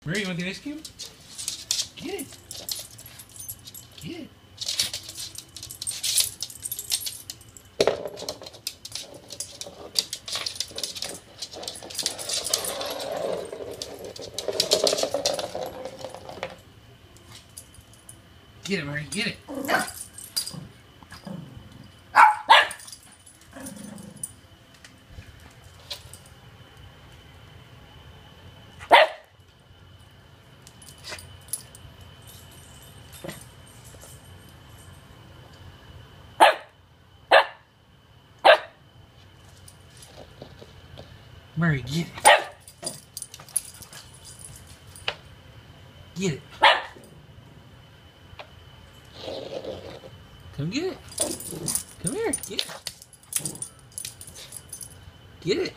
Mary, you want the ice cube? Get it. Get it. Get it, Mary, get it. Murray, get it. Get it. Come get it. Come here, get it. Get it.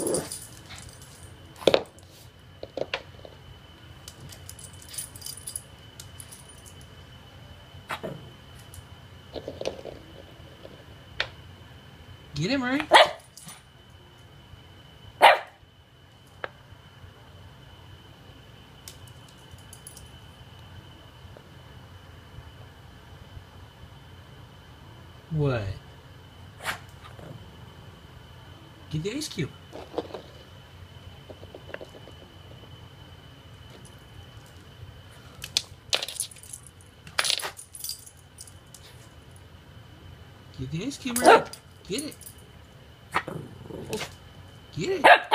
Get it, Murray. What? Get the ice cube. Get the ice cube, right? Get it. Get it.